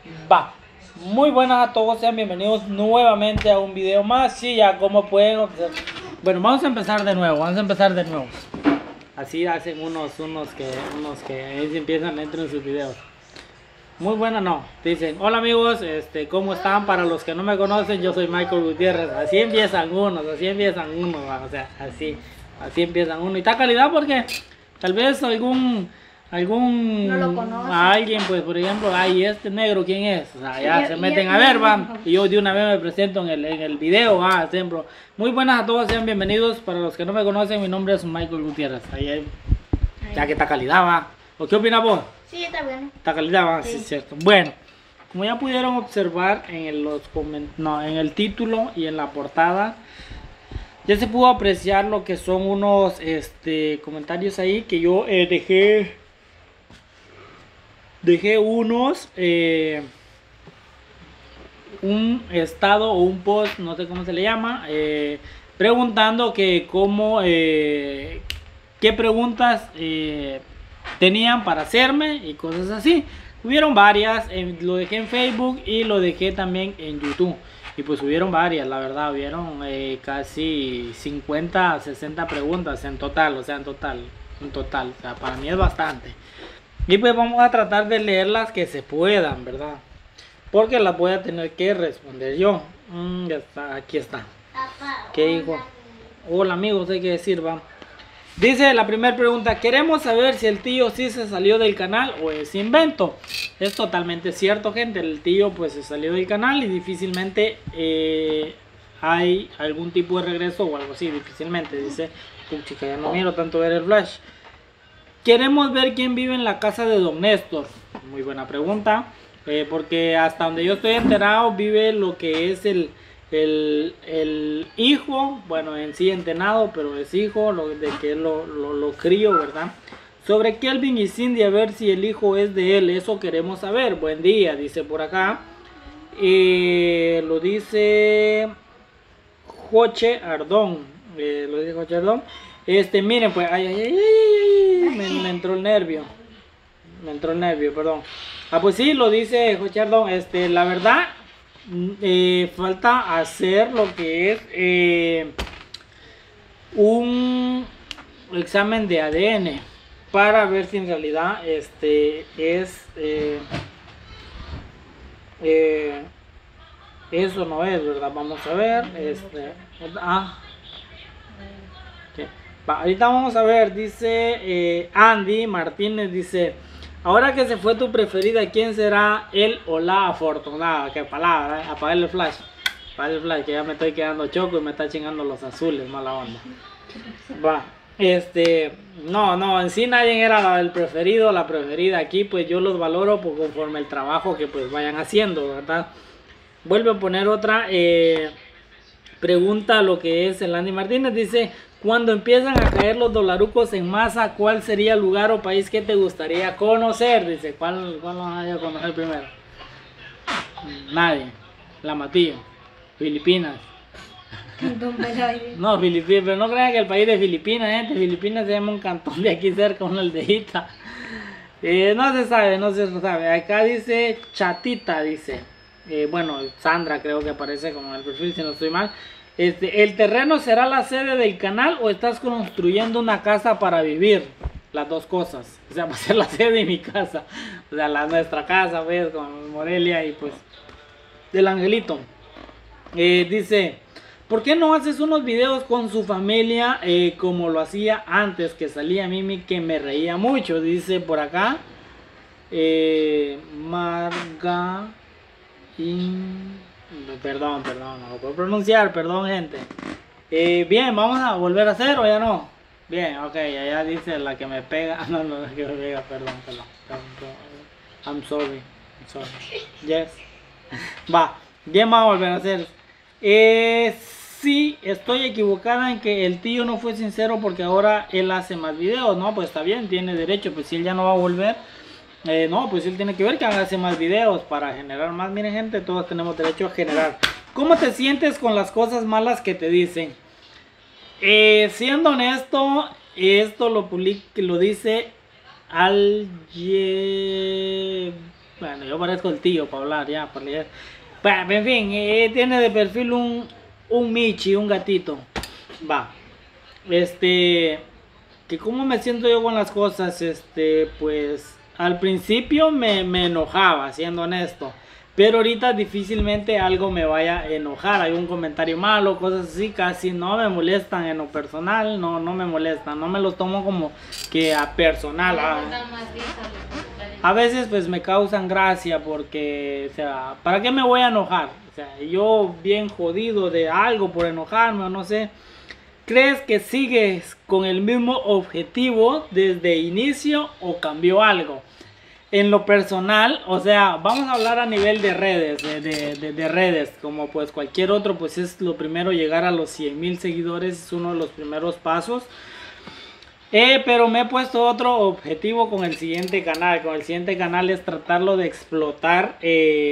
Va, muy buenas a todos, sean bienvenidos nuevamente a un video más. Sí, ya como pueden observar. Bueno, vamos a empezar de nuevo, Así hacen unos que ahí se empiezan dentro de sus videos. Muy buena, no. Dicen, hola amigos, ¿cómo están? Para los que no me conocen, yo soy Michael Gutiérrez. Así empiezan unos, va, o sea, así empiezan unos. Y está calidad porque tal vez No lo conoce. a alguien, pues por ejemplo, ay, este negro, ¿quién es? O sea, ya se meten a ver, va. Y yo de una vez me presento en el video, siempre. Muy buenas a todos, sean bienvenidos. Para los que no me conocen, mi nombre es Michael Gutiérrez. Ya que está calidad, va. ¿O qué opinas vos? Sí, está bueno. Está calidad, va, sí, Sí. es cierto. Bueno, como ya pudieron observar en en el título y en la portada, ya se pudo apreciar lo que son unos comentarios ahí que yo dejé unos un estado o un post, no sé cómo se le llama, preguntando que qué preguntas tenían para hacerme y cosas así. Hubieron varias, lo dejé en Facebook y lo dejé también en YouTube. Y pues hubieron varias, la verdad, hubieron casi 50, 60 preguntas en total, o sea, o sea, para mí es bastante. Y pues vamos a tratar de leer las que se puedan, ¿verdad? Porque las voy a tener que responder yo. Ya está, aquí está. ¿Qué hijo? Hola amigos, hay que decir, va. Dice la primera pregunta, queremos saber si el tío sí se salió del canal o es invento. Es totalmente cierto, gente, el tío pues se salió del canal y difícilmente hay algún tipo de regreso o algo así, difícilmente. Dice, chica, ya no miro tanto ver el flash. Queremos ver quién vive en la casa de Don Néstor. Muy buena pregunta, porque hasta donde yo estoy enterado vive lo que es el hijo, bueno, en sí entenado, pero es hijo, de que lo crío, ¿verdad? Sobre Kelvin y Cindy, a ver si el hijo es de él, eso queremos saber. Buen día, dice por acá. Lo dice Joche Ardón. Lo dice Joche Ardón. Miren, pues, me entró el nervio. Me entró el nervio, perdón. Pues sí, lo dice Joche Ardón. La verdad, falta hacer lo que es un examen de ADN para ver si en realidad eso no es, ¿verdad? Vamos a ver. Ahorita vamos a ver, dice Andy Martínez, dice, ahora que se fue tu preferida, ¿quién será él o la afortunada? Qué palabra, apagar el flash, que ya me estoy quedando choco y me está chingando los azules, mala onda. Va, no, en sí nadie era el preferido, la preferida. Aquí pues yo los valoro conforme el trabajo que pues vayan haciendo, ¿verdad? Vuelve a poner otra pregunta, lo que es el Andy Martínez, dice, cuando empiezan a caer los dolarucos en masa, ¿cuál sería el lugar o país que te gustaría conocer? Dice, ¿cuál vas a conocer primero? Nadie. La Matillo. Filipinas. No, Filipinas, pero no crean que el país de Filipinas, gente. Filipinas se llama un cantón de aquí cerca, una aldeita. No se sabe. Acá dice Chatita, dice. Bueno, Sandra creo que aparece como en el perfil, si no estoy mal. ¿El terreno será la sede del canal o estás construyendo una casa para vivir? Las dos cosas. O sea, va a ser la sede de mi casa. O sea, nuestra casa, ¿ves? Con Morelia y pues del Angelito. Dice, ¿por qué no haces unos videos con su familia como lo hacía antes? Que salía Mimi que me reía mucho. Dice por acá. Marga... Perdón, no lo puedo pronunciar, perdón gente. Bien, vamos a volver a hacer o ya no. Bien, ok, allá dice la que me pega. No, la que me pega, perdón. I'm sorry. Yes. Va, bien, vamos a volver a hacer. Sí, estoy equivocada en que el tío no fue sincero porque ahora él hace más videos. No, pues está bien, tiene derecho, pues si él ya no va a volver. No, pues él tiene que ver que hace más videos para generar más. Miren gente, todos tenemos derecho a generar. ¿Cómo te sientes con las cosas malas que te dicen? Siendo honesto, esto lo dice Bueno, yo parezco el tío para hablar ya, para leer. Bueno, en fin, tiene de perfil un Michi, un gatito. Va. Que cómo me siento yo con las cosas, pues al principio me enojaba, siendo honesto. Pero ahorita difícilmente algo me vaya a enojar, hay un comentario malo, cosas así, casi no me molestan en lo personal, no me molestan, no me los tomo como que a personal. A veces pues me causan gracia porque, o sea, ¿para qué me voy a enojar? O sea, yo bien jodido de algo por enojarme o no sé. ¿Crees que sigues con el mismo objetivo desde inicio o cambió algo? En lo personal, o sea, vamos a hablar a nivel de redes, de redes, como pues cualquier otro, pues es lo primero llegar a los 100,000 seguidores, es uno de los primeros pasos. Pero me he puesto otro objetivo con el siguiente canal. Con el siguiente canal es tratarlo de explotar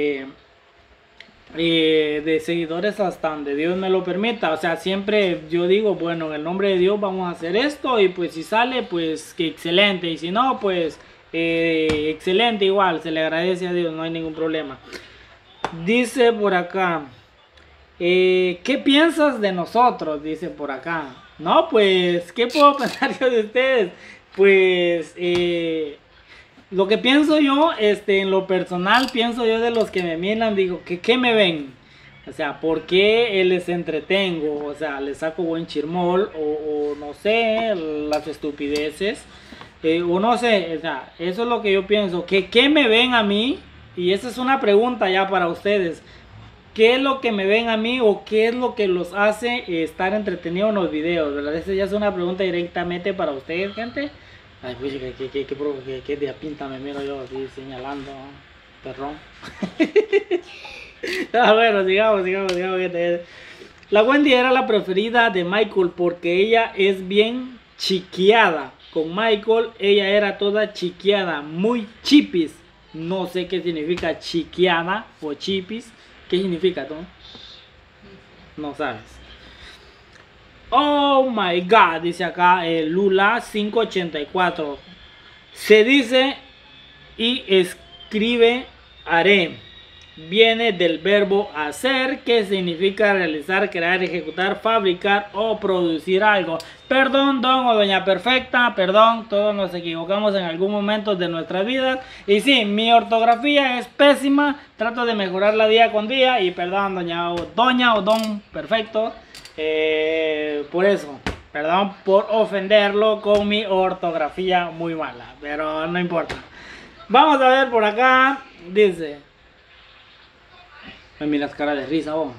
de seguidores hasta donde Dios me lo permita. O sea, siempre yo digo, bueno, en el nombre de Dios vamos a hacer esto. Y pues si sale, pues que excelente. Y si no, pues excelente igual. Se le agradece a Dios, no hay ningún problema. Dice por acá, ¿qué piensas de nosotros? Dice por acá. No, pues, ¿qué puedo pensar yo de ustedes? Pues, lo que pienso yo, en lo personal, pienso yo de los que me miran, digo, ¿qué me ven? O sea, ¿por qué les entretengo? O sea, les saco buen chirmol, o no sé, las estupideces, o no sé, o sea, eso es lo que yo pienso. ¿Qué me ven a mí? Y esa es una pregunta ya para ustedes. ¿Qué es lo que me ven a mí o qué es lo que los hace estar entretenidos en los videos? ¿Verdad? Esa ya es una pregunta directamente para ustedes, gente. Ay, pues, ¿qué de pinta me miro yo así señalando, perrón? Bueno, sigamos, gente. La Wendy era la preferida de Michael porque ella es bien chiqueada. Con Michael ella era toda chiqueada, muy chipis. No sé qué significa chiqueada o chipis. ¿Qué significa tú? No sabes. Oh my god, dice acá Lula 584. Se dice y escribe haré. Viene del verbo hacer, que significa realizar, crear, ejecutar, fabricar o producir algo. Perdón, don o doña perfecta, perdón, todos nos equivocamos en algún momento de nuestras vidas. Y sí, mi ortografía es pésima, trato de mejorarla día con día. Y perdón, doña o don perfecto, por eso. Perdón por ofenderlo con mi ortografía muy mala, pero no importa. Vamos a ver por acá, dice... Me miras cara de risa vos.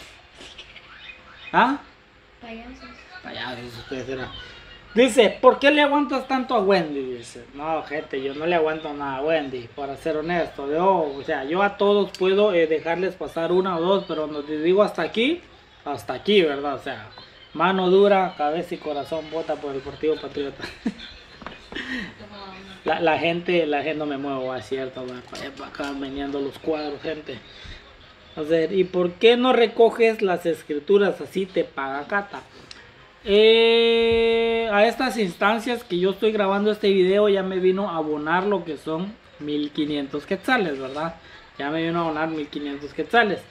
¿Ah? Payasos, ustedes serán. Dice, ¿por qué le aguantas tanto a Wendy? Dice, no, gente, yo no le aguanto nada a Wendy, para ser honesto. O sea, yo a todos puedo dejarles pasar una o dos, pero no te digo hasta aquí, ¿verdad? O sea, mano dura, cabeza y corazón, vota por el Partido Patriota. la gente no me muevo, es cierto, para acá meneando los cuadros, gente. A ver, ¿y por qué no recoges las escrituras así te paga Cata? A estas instancias que yo estoy grabando este video ya me vino a abonar lo que son 1500 quetzales, ¿verdad? Ya me vino a abonar 1500 quetzales.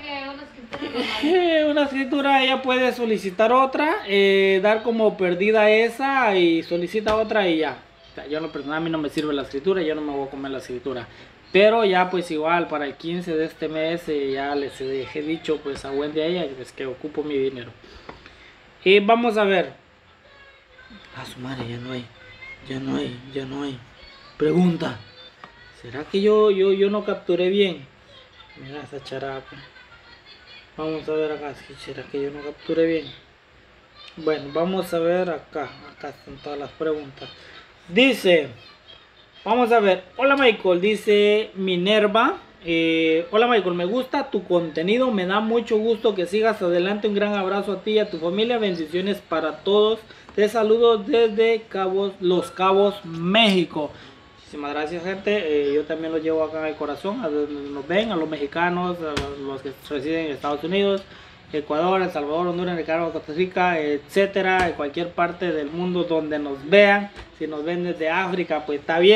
Una escritura, ella puede solicitar otra, dar como perdida esa y solicita otra y ya. O sea, yo en lo personal a mí no me sirve la escritura, yo no me voy a comer la escritura. Pero ya pues igual para el 15 de este mes ya les he dicho pues a Wendy a ella pues, que ocupo mi dinero. Y vamos a ver. A su madre, ya no hay. Pregunta. ¿Será que yo no capturé bien? Mira esa charapa. Vamos a ver acá. ¿Será que yo no capturé bien? Bueno, vamos a ver acá. Acá están todas las preguntas. Dice... Vamos a ver, hola Michael, dice Minerva, hola Michael, me gusta tu contenido, me da mucho gusto que sigas adelante, un gran abrazo a ti y a tu familia, bendiciones para todos, te saludo desde Los Cabos, México. Muchísimas gracias gente, yo también los llevo acá en el corazón, a donde nos ven, a los mexicanos, a los que residen en Estados Unidos, Ecuador, El Salvador, Honduras, Nicaragua, Costa Rica, etcétera, en cualquier parte del mundo donde nos vean. Si nos ven desde África, pues está bien,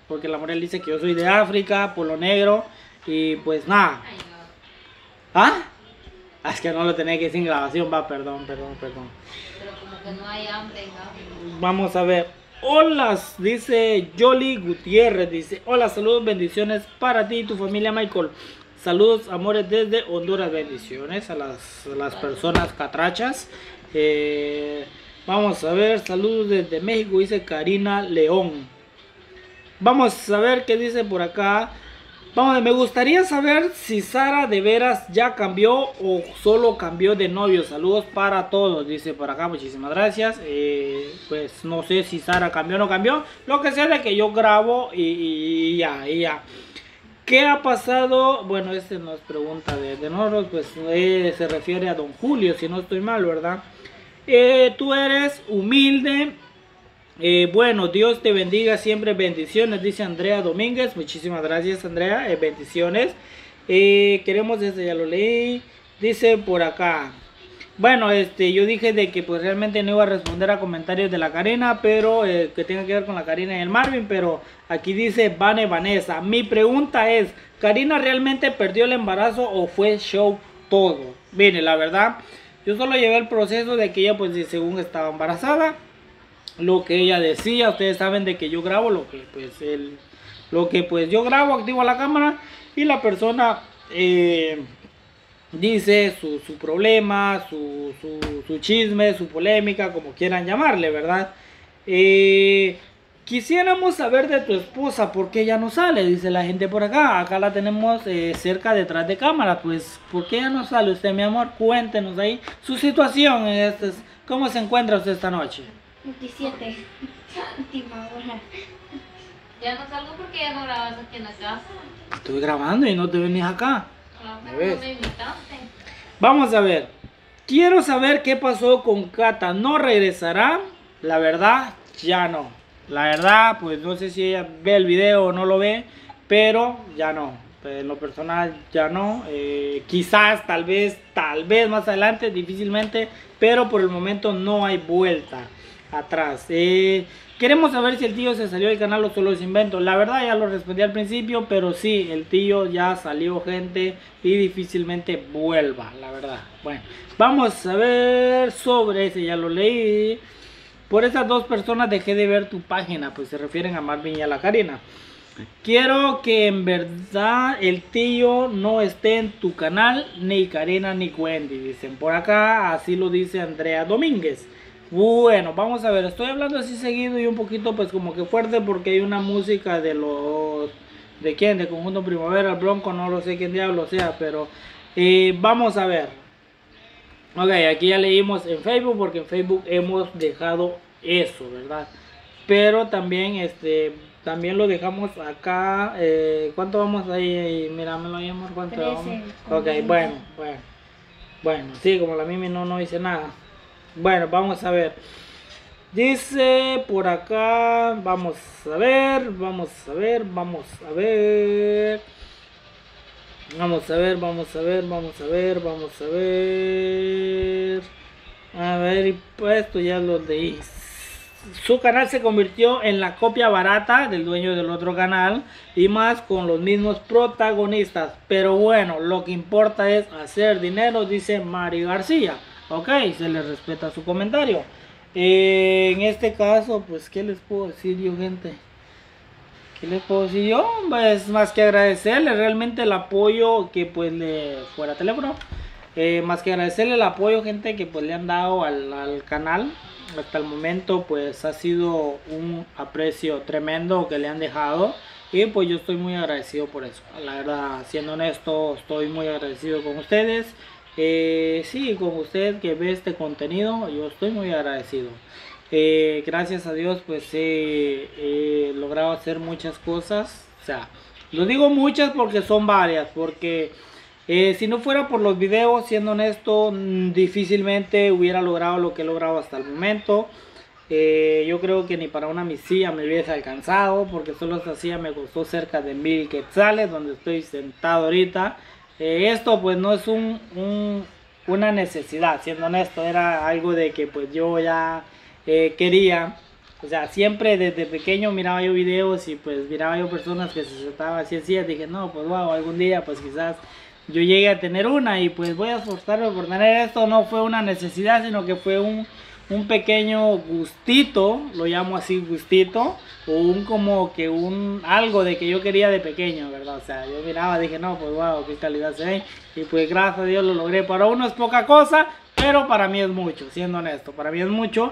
porque la Morel dice que yo soy de África, por lo negro, y pues nada. Ay, no. ¿Ah? Es que no lo tenía que decir en grabación, va, perdón. Pero como que no hay hambre, ¿no? Vamos a ver. Hola, dice Yoli Gutiérrez, dice, hola, saludos, bendiciones para ti y tu familia, Michael. Saludos, amores, desde Honduras, bendiciones a las personas catrachas. Vamos a ver, saludos desde México, dice Karina León. Vamos a ver qué dice por acá. Vamos, me gustaría saber si Sara de veras ya cambió o solo cambió de novio. Saludos para todos, dice por acá, muchísimas gracias. Pues no sé si Sara cambió o no cambió. Lo que sé es de que yo grabo y ya. ¿Qué ha pasado? Bueno, este nos pregunta de nosotros, pues se refiere a don Julio, si no estoy mal, ¿verdad? Tú eres humilde. Bueno, Dios te bendiga siempre, bendiciones, dice Andrea Domínguez. Muchísimas gracias, Andrea, bendiciones. Queremos, ya lo leí, dice por acá. Bueno, yo dije de que pues realmente no iba a responder a comentarios de la Karina, pero que tenga que ver con la Karina y el Marvin, pero aquí dice Vanessa. Mi pregunta es, ¿Karina realmente perdió el embarazo o fue show todo? Mire, la verdad, yo solo llevé el proceso de que ella pues según estaba embarazada. Lo que ella decía, ustedes saben de que yo grabo lo que pues yo grabo, activo la cámara y la persona dice su problema, su chisme, su polémica, como quieran llamarle, ¿verdad? Quisiéramos saber de tu esposa, ¿por qué ella no sale? Dice la gente por acá. Acá la tenemos cerca detrás de cámara. Pues, ¿por qué ella no sale usted, mi amor? Cuéntenos ahí su situación. ¿Cómo se encuentra usted esta noche? 27. Última hora. Ya no salgo porque ya no grabas aquí en la casa. Estoy grabando y no te venís acá. Claro, ¿Me ves? no me invitaste. Vamos a ver. Quiero saber qué pasó con Cata. ¿No regresará? La verdad, ya no. La verdad, pues no sé si ella ve el video o no lo ve, pero ya no. En lo personal ya no. Quizás, tal vez más adelante, difícilmente, pero por el momento no hay vuelta atrás. Queremos saber si el tío se salió del canal o solo es invento. La verdad ya lo respondí al principio, pero sí, el tío ya salió, gente, y difícilmente vuelva, la verdad. Bueno, vamos a ver sobre ese, ya lo leí. Por esas dos personas dejé de ver tu página, pues se refieren a Marvin y a la Karina. Quiero que en verdad el tío no esté en tu canal, ni Karina ni Wendy, dicen por acá, así lo dice Andrea Domínguez. Bueno, vamos a ver, estoy hablando así seguido y un poquito pues como que fuerte porque hay una música de los... ¿De quién? De Conjunto Primavera, el Bronco, no lo sé quién diablo sea, pero vamos a ver. Ok, aquí ya leímos en Facebook porque en Facebook hemos dejado eso, ¿verdad? Pero también también lo dejamos acá. ¿Cuánto vamos ahí? Míramelo ahí, amor, ¿cuánto 13, vamos? Ok, bueno, sí, como la Mimi no hice nada. Bueno, vamos a ver. Dice por acá, vamos a ver. A ver, y pues esto ya lo leí. Su canal se convirtió en la copia barata del dueño del otro canal y más con los mismos protagonistas. Pero bueno, lo que importa es hacer dinero, dice Mari García. Ok, se le respeta su comentario. En este caso, pues, ¿qué les puedo decir yo, gente? ¿Qué les puedo decir yo? Pues más que agradecerle realmente el apoyo que pues le fuera teléfono. Más que agradecerle el apoyo, gente, que pues le han dado al canal. Hasta el momento pues ha sido un aprecio tremendo que le han dejado. Y pues yo estoy muy agradecido por eso. La verdad, siendo honesto, estoy muy agradecido con ustedes. Sí, con usted que ve este contenido, yo estoy muy agradecido. Gracias a Dios pues he logrado hacer muchas cosas. O sea, lo digo muchas porque son varias. Porque si no fuera por los videos, siendo honesto, difícilmente hubiera logrado lo que he logrado hasta el momento. Yo creo que ni para una misilla me hubiese alcanzado, porque solo esta silla me costó cerca de 1000 quetzales, donde estoy sentado ahorita. Esto pues no es una necesidad, siendo honesto, era algo de que pues yo ya quería O sea, siempre desde pequeño miraba yo videos y pues miraba yo personas que se estaban así, dije, no, pues wow, algún día pues quizás yo llegue a tener una y pues voy a esforzarme por tener esto. No fue una necesidad, sino que fue un pequeño gustito, lo llamo así gustito, o un como que un algo de que yo quería de pequeño, ¿verdad? O sea, yo miraba, dije, no, pues wow, qué calidad se ve, y pues gracias a Dios lo logré. Para uno es poca cosa, pero para mí es mucho, siendo honesto, para mí es mucho.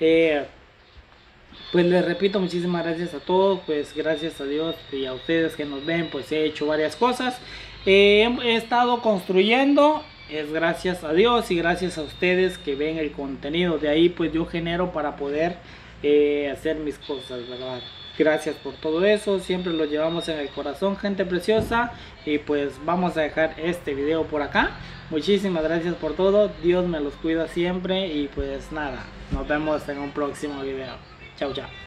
Pues les repito, muchísimas gracias a todos, pues gracias a Dios y a ustedes que nos ven, pues he hecho varias cosas. He estado construyendo, es gracias a Dios y gracias a ustedes que ven el contenido. De ahí pues yo genero para poder hacer mis cosas, ¿verdad? Gracias por todo eso, siempre lo llevamos en el corazón, gente preciosa. Y pues vamos a dejar este video por acá. Muchísimas gracias por todo, Dios me los cuida siempre. Y pues nada, nos vemos en un próximo video. Chao, chao.